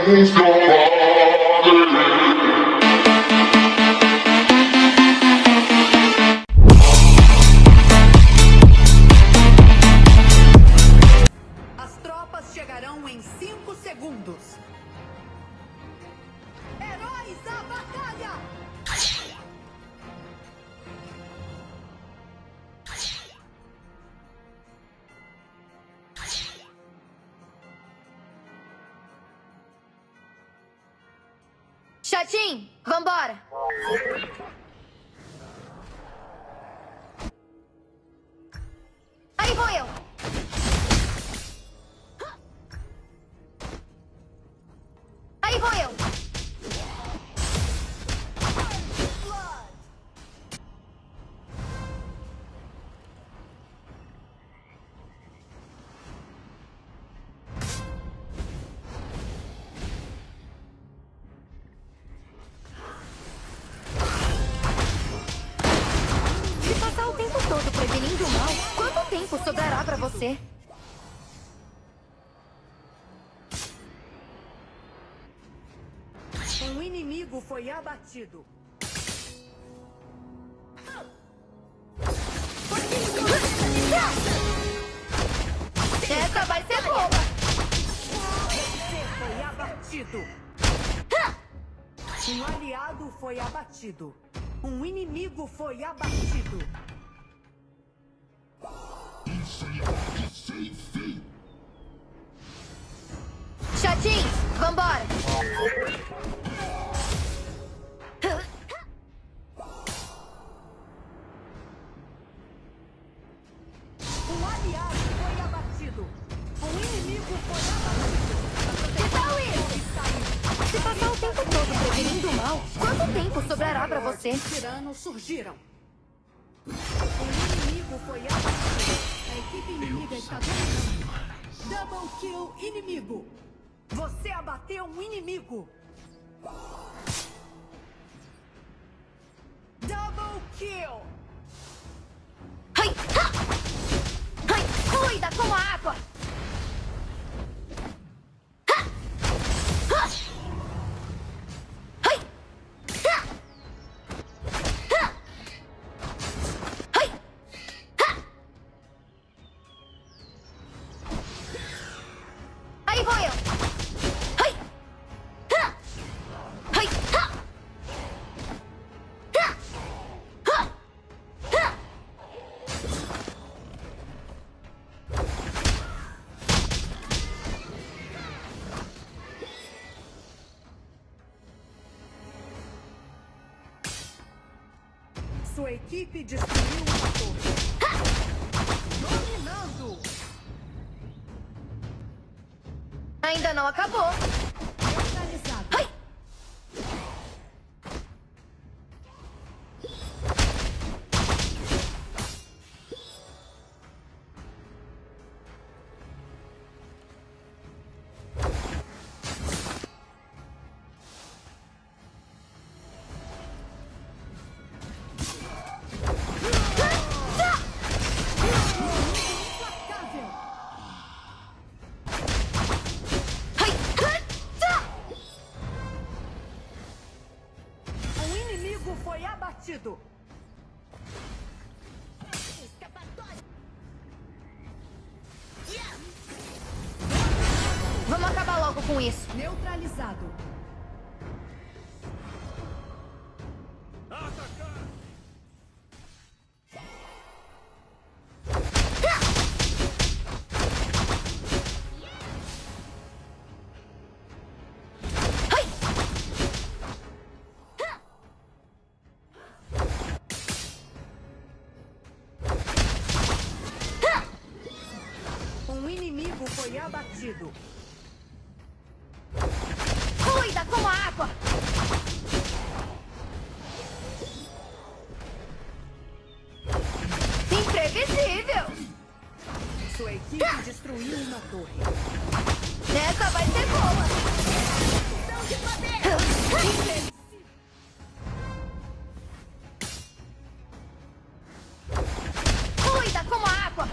move your body. As tropas chegarão em 5 segundos. Heróis à batalha! Chatinho, vambora! Aí vou eu! Aí vou eu! Se passar o tempo todo prevenindo o mal, quanto tempo sobrará pra você? Um inimigo foi abatido. Essa vai ser boa! Você foi abatido. Um aliado foi abatido. Um inimigo foi abatido. Chatinho, vambora! Um aliado foi abatido. Um inimigo foi abatido. Que tal isso? Se passar o tempo todo prevenindo o mal, quanto tempo sobrará pra você? Os tiranos surgiram. Um inimigo foi abatido. A equipe inimiga está dominando. Double kill inimigo. Você abateu um inimigo. Double kill. Ai, ha! Ai, cuida com a água! Ha! Ha! Ai! Ha! Ha! Ai! Ha! Aí vou eu! Ai! Ha! Ai! Ha! Ha! Ha! Ha! Sua equipe destruiu uma torre. Dominando. Ainda não acabou. Neutralizado. Ai! Implacável. Ai! Tá! Um inimigo foi abatido. Vamos acabar logo com isso. Neutralizado. Ai! Um inimigo foi abatido. Cuida com a água! Imprevisível! Sua equipe destruiu uma torre. Essa vai ser boa! Cuida com a água!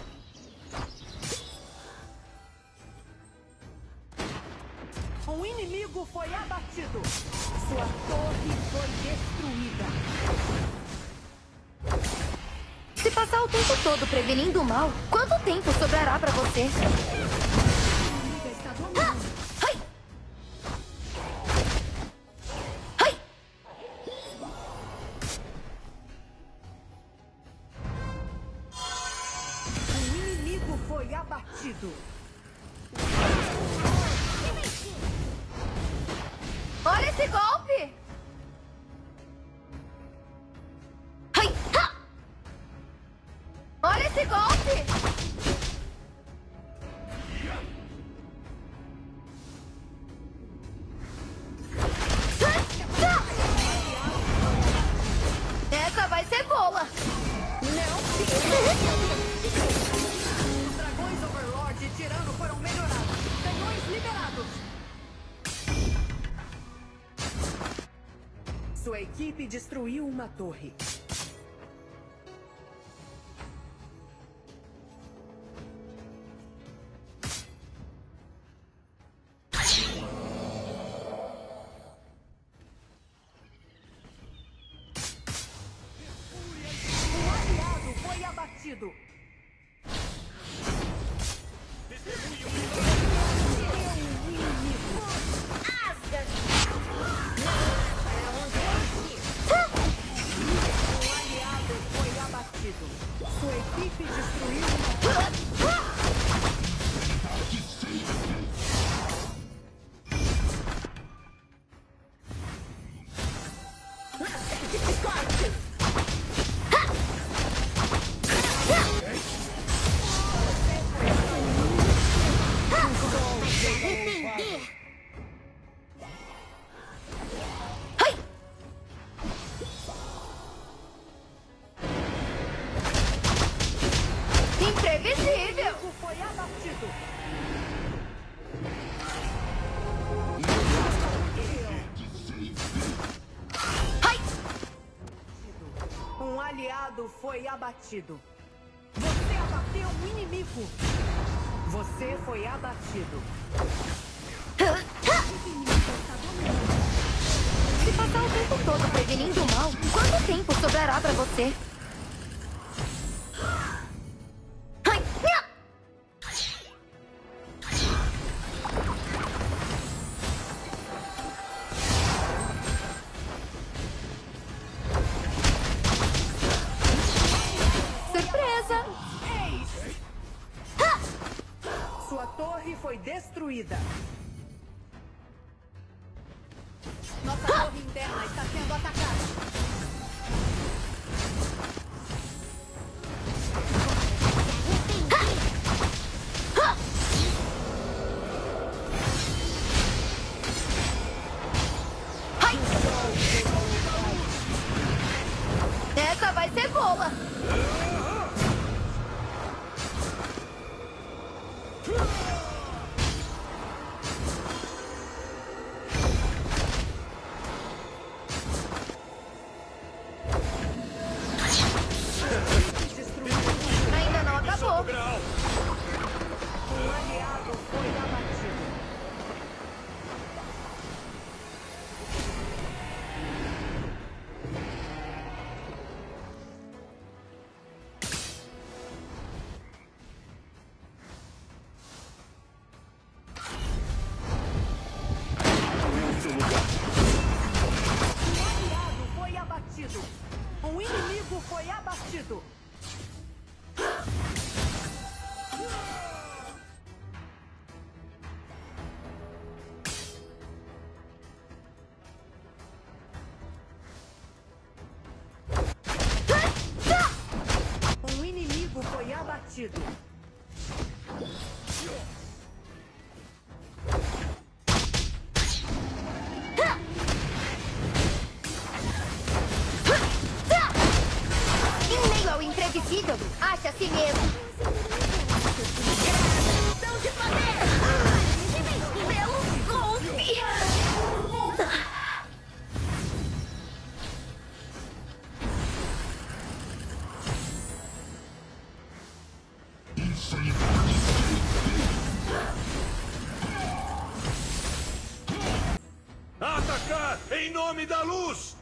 Um inimigo foi abatido. Sua torre foi destruída. Se passar o tempo todo prevenindo o mal, quanto tempo sobrará pra você? A inimiga está dominando. Ai! Ai! Um inimigo foi abatido. Olha esse golpe! Ai! Ha! Olha esse golpe! Essa vai ser boa! Os dragões Overlord e Tirano foram melhorados. Canhões liberados. Sua equipe destruiu uma torre. Um aliado foi abatido. Um aliado foi abatido. Sua equipe destruiu uma Ai! Imprevisível! inimigo foi abatido. Ai! Um aliado foi abatido. Você abateu um inimigo. Você foi abatido. Se passar o tempo todo prevenindo o mal, quanto tempo sobrará pra você? Ai! Nha! Surpresa! Sua torre foi destruída. Nossa torre interna está sendo atacada. Ai! Essa vai ser boa! Ainda não acabou. Um aliado foi abatido. Um aliado foi abatido. Um inimigo foi abatido. Um inimigo foi abatido. Em meio ao imprevisível, acha a si mesmo. Gradação de poder! Belo golpe! atacar em nome da luz!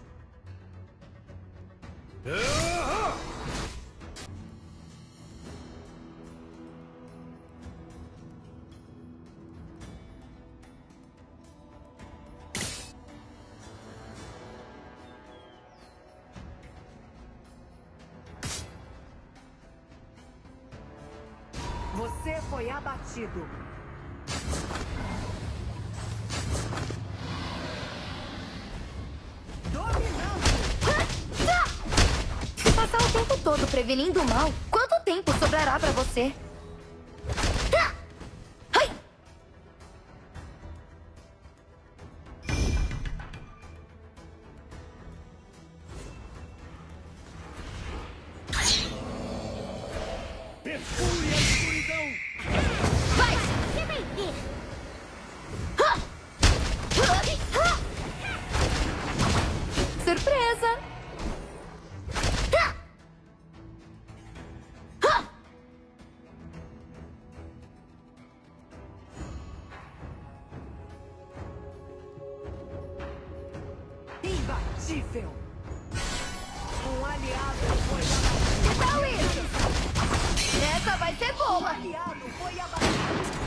Você foi abatido. Dominando. Se passar o tempo todo prevenindo o mal, quanto tempo sobrará pra você? Ai! Perfure a escuridão! Vai! Você vai ver! Surpresa! Imbatível. Um aliado foi abatido. Que tal isso? Essa vai ser Um boa! aliado foi abatido.